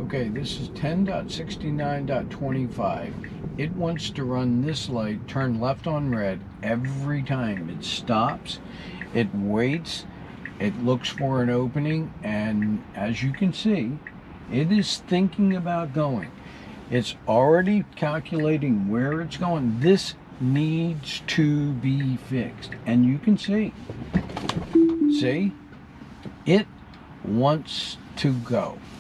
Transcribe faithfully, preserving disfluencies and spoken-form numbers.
Okay, this is ten point sixty-nine point twenty-five. It wants to run this light, turn left on red every time. It stops, it waits, it looks for an opening, and as you can see, it is thinking about going. It's already calculating where it's going. This needs to be fixed, and you can see, see, it wants to go.